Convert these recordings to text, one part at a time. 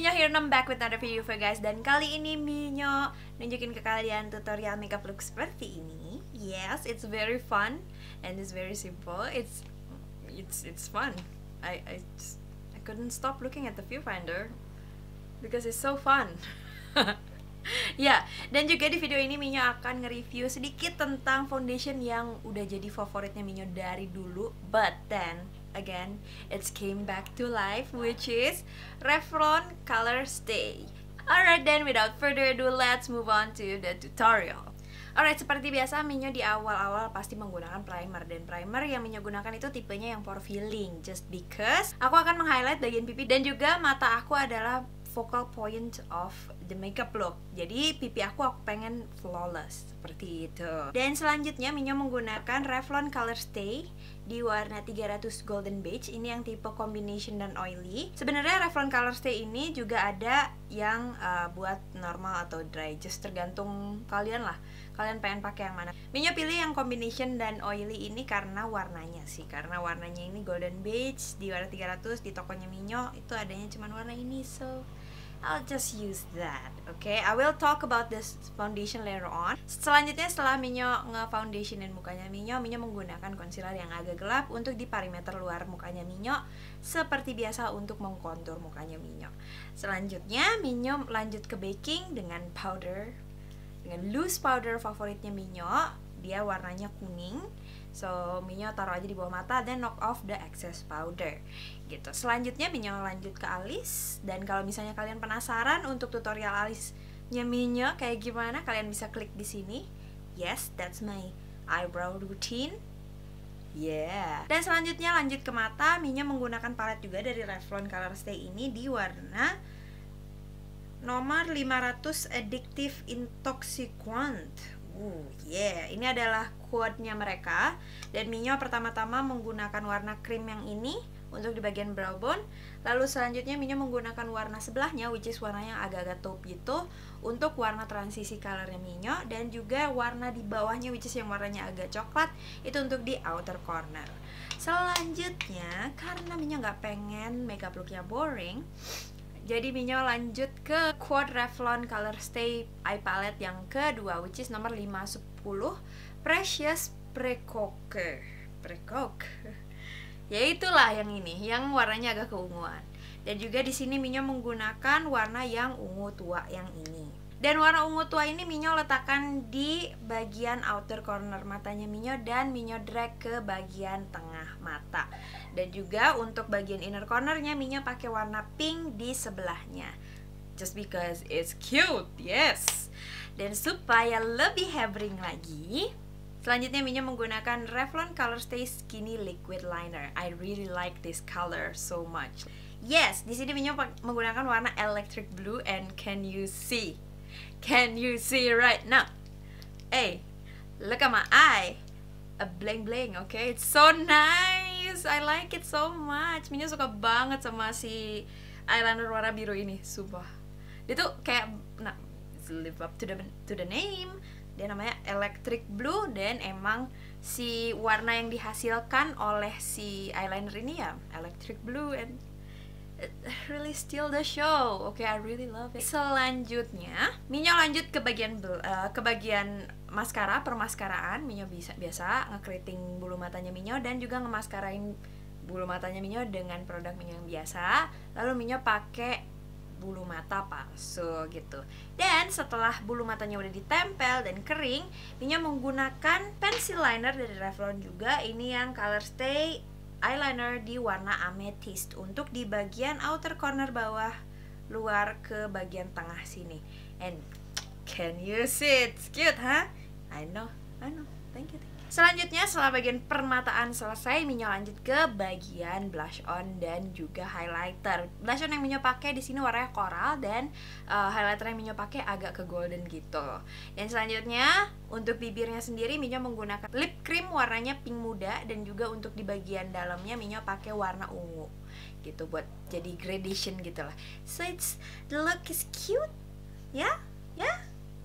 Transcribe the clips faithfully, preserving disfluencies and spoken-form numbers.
Minyo here and I'm back with another video for guys. Dan kali ini Minyo nunjukin ke kalian tutorial makeup look seperti ini. Yes, it's very fun and it's very simple. It's it's it's fun. I I just, I couldn't stop looking at the viewfinder because it's so fun. Ya, dan juga di video ini Minyo akan nge-review sedikit tentang foundation yang udah jadi favoritnya Minyo dari dulu, but then again it's came back to life, which is Revlon Color Stay. Alright then, without further ado, let's move on to the tutorial. Alright, seperti biasa Minyo di awal-awal pasti menggunakan primer. Dan primer yang Minyo gunakan itu tipenya yang pore filling, just because aku akan meng-highlight bagian pipi dan juga mata aku adalah focal point of the makeup look. Jadi pipi aku aku pengen flawless seperti itu. Dan selanjutnya Minyo menggunakan Revlon Color Stay di warna tiga ratus Golden Beige. Ini yang tipe combination dan oily. Sebenarnya Revlon Color Stay ini juga ada yang uh, buat normal atau dry, just tergantung kalian lah. Kalian pengen pakai yang mana? Minyo pilih yang combination dan oily ini karena warnanya sih. Karena warnanya ini Golden Beige di warna tiga ratus, di tokonya Minyo itu adanya cuma warna ini, so I'll just use that, okay? I will talk about this foundation later on. Selanjutnya setelah Minyo nge-foundationin mukanya Minyo, Minyo menggunakan concealer yang agak gelap untuk di perimeter luar mukanya Minyo, seperti biasa untuk mengkontur mukanya Minyo. Selanjutnya Minyo lanjut ke baking dengan powder, dengan loose powder favoritnya Minyo. Dia warnanya kuning. So, Minyo taruh aja di bawah mata dan knock off the excess powder gitu. Selanjutnya Minyo lanjut ke alis. Dan kalau misalnya kalian penasaran untuk tutorial alisnya Minyo kayak gimana, kalian bisa klik di sini. Yes, that's my eyebrow routine. Yeah. Dan selanjutnya lanjut ke mata. Minyo menggunakan palet juga dari Revlon Color Stay ini di warna nomor lima ratus Addictive Intoxicant. Uh, yeah, ini adalah quote-nya mereka. Dan Minyo pertama-tama menggunakan warna krim yang ini untuk di bagian brow bone. Lalu selanjutnya Minyo menggunakan warna sebelahnya, which is warna yang agak-agak taupe gitu, untuk warna transisi colornya Minyo. Dan juga warna di bawahnya, which is yang warnanya agak coklat, itu untuk di outer corner. Selanjutnya, karena Minyo nggak pengen makeup looknya boring, jadi Minyo lanjut ke Quad Revlon Color Stay Eye Palette yang kedua, which is nomor lima sepuluh Precious Precoque. Precoque. Ya itulah yang ini, yang warnanya agak keunguan. Dan juga di sini Minyo menggunakan warna yang ungu tua yang ini. Dan warna ungu tua ini Minyo letakkan di bagian outer corner matanya Minyo dan Minyo drag ke bagian tengah mata. Dan juga untuk bagian inner cornernya Minyo pakai warna pink di sebelahnya. Just because it's cute, yes. Dan supaya lebih hebring lagi, selanjutnya Minyo menggunakan Revlon Color Stay Skinny Liquid Liner. I really like this color so much. Yes, di sini Minyo menggunakan warna electric blue and can you see? Can you see right now? Hey, look at my eye. A bling bling, okay? It's so nice. I like it so much. Minyo suka banget sama si eyeliner warna biru ini, sumpah. Dia tuh kayak, nah, live up to the to the name. Dia namanya electric blue dan emang si warna yang dihasilkan oleh si eyeliner ini ya electric blue, and it really steal the show. Okay, I really love it. Selanjutnya, Minyo lanjut ke bagian uh, ke bagian maskara, permaskaraan. Minyo bisa biasa nge-creating bulu matanya Minyo dan juga ngemaskarain bulu matanya Minyo dengan produk Minyo yang biasa. Lalu Minyo pakai bulu mata palsu gitu. Dan setelah bulu matanya udah ditempel dan kering, Minyo menggunakan pencil liner dari Revlon juga. Ini yang Color Stay eyeliner di warna amethyst untuk di bagian outer corner bawah luar ke bagian tengah sini. And can you see it's cute, huh? I know, I know. Thank you, thank you. Selanjutnya setelah bagian permataan selesai, Minyo lanjut ke bagian blush on dan juga highlighter. Blush on yang Minyo pakai di sini warnanya coral dan uh, highlighter yang Minyo pakai agak ke golden gitu. Dan selanjutnya untuk bibirnya sendiri Minyo menggunakan lip cream warnanya pink muda dan juga untuk di bagian dalamnya Minyo pakai warna ungu gitu buat jadi gradation gitu lah. So it's the look is cute, ya, yeah? ya. Yeah?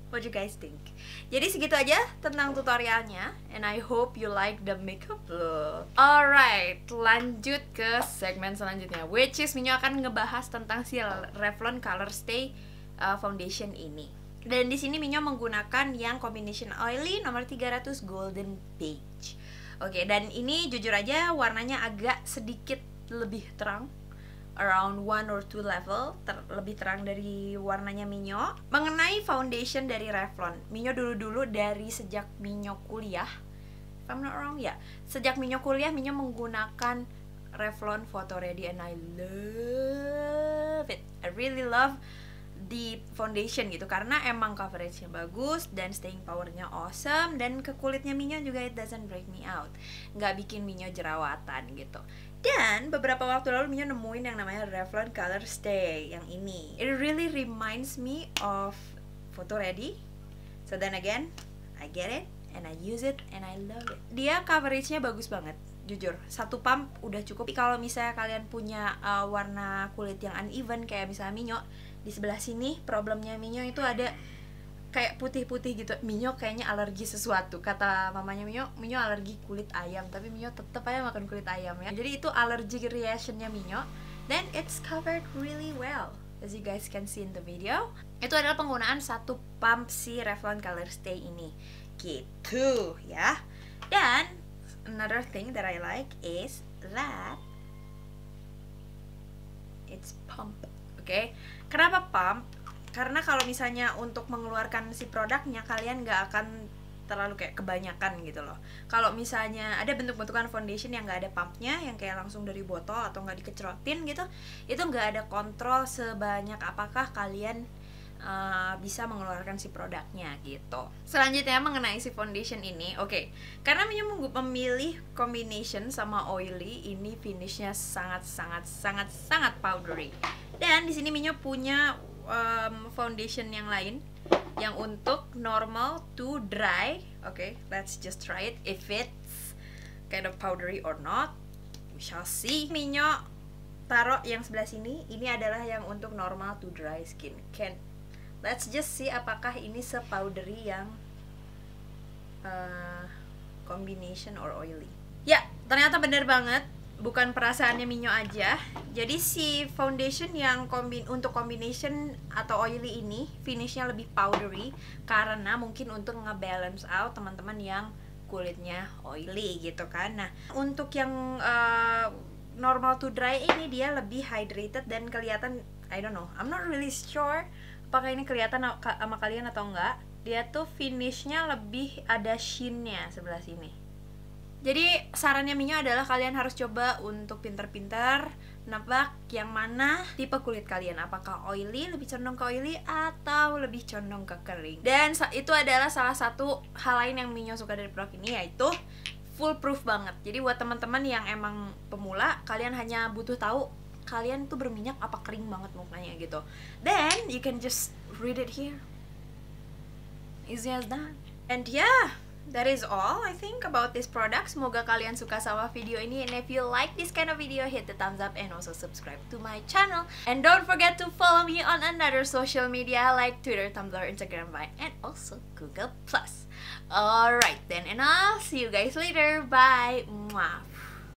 What you guys think? Jadi segitu aja tentang tutorialnya, and I hope you like the makeup look. Alright, lanjut ke segmen selanjutnya, which is Minyo akan ngebahas tentang si Revlon Color Stay uh, foundation ini. Dan di sini Minyo menggunakan yang combination oily nomor tiga ratus Golden Beige. Oke, dan ini jujur aja warnanya agak sedikit lebih terang, around one or two level ter lebih terang dari warnanya Minyo. Mengenai foundation dari Revlon, Minyo dulu-dulu dari sejak Minyo kuliah, if I'm not wrong ya, yeah. Sejak Minyo kuliah, Minyo menggunakan Revlon Photo Ready and I love it. I really love the foundation gitu, karena emang coveragenya bagus dan staying powernya awesome, dan ke kulitnya Minyo juga it doesn't break me out, nggak bikin Minyo jerawatan gitu. Dan beberapa waktu lalu Minyo nemuin yang namanya Revlon Color Stay yang ini. It really reminds me of Photo Ready. So then again, I get it and I use it and I love it. Dia coveragenya bagus banget, jujur. Satu pump udah cukup. Kalau misalnya kalian punya uh, warna kulit yang uneven kayak misalnya Minyo, di sebelah sini problemnya Minyo itu ada kayak putih-putih gitu. Minyo kayaknya alergi sesuatu. Kata mamanya Minyo, Minyo alergi kulit ayam, tapi Minyo tetep aja makan kulit ayam ya. Jadi itu allergic reactionnya Minyo. Then it's covered really well, as you guys can see in the video. Itu adalah penggunaan satu pump si Revlon Color Stay ini. Gitu ya. Dan another thing that I like is that it's pump. Oke, okay? Kenapa pump? Karena kalau misalnya untuk mengeluarkan si produknya, kalian nggak akan terlalu kayak kebanyakan gitu loh. Kalau misalnya ada bentuk-bentukan foundation yang nggak ada pumpnya, yang kayak langsung dari botol atau nggak dikecerotin gitu, itu nggak ada kontrol sebanyak apakah kalian uh, bisa mengeluarkan si produknya gitu. Selanjutnya mengenai si foundation ini, oke, okay. Karena Minyo memilih combination sama oily, ini finishnya sangat-sangat-sangat-sangat powdery. Dan di sini Minyo punya Um, foundation yang lain yang untuk normal to dry. Oke, okay, let's just try it if it's kind of powdery or not. We shall see. Minyo taruh yang sebelah sini. Ini adalah yang untuk normal to dry skin. Can let's just see apakah ini se-powdery yang uh, combination or oily. Ya, ternyata bener banget. Bukan perasaannya Minyo aja. Jadi si foundation yang kombin untuk combination atau oily ini finishnya lebih powdery, karena mungkin untuk ngebalance out teman-teman yang kulitnya oily gitu kan. Nah, untuk yang uh, normal to dry ini dia lebih hydrated dan kelihatan, I don't know, I'm not really sure apakah ini kelihatan sama kalian atau enggak. Dia tuh finishnya lebih ada sheennya sebelah sini. Jadi sarannya Minyo adalah kalian harus coba untuk pinter-pinter nebak yang mana tipe kulit kalian, apakah oily, lebih condong ke oily atau lebih condong ke kering. Dan itu adalah salah satu hal lain yang Minyo suka dari produk ini, yaitu foolproof banget. Jadi buat teman-teman yang emang pemula, kalian hanya butuh tahu kalian tuh berminyak apa kering banget mukanya gitu. Then you can just read it here, easy as that. And yeah, that is all I think about this product. Semoga kalian suka sama video ini, and if you like this kind of video, hit the thumbs up and also subscribe to my channel. And don't forget to follow me on another social media like Twitter, Tumblr, Instagram, Vine, and also Google plus. Alright then, and I'll see you guys later. Bye. Mwah.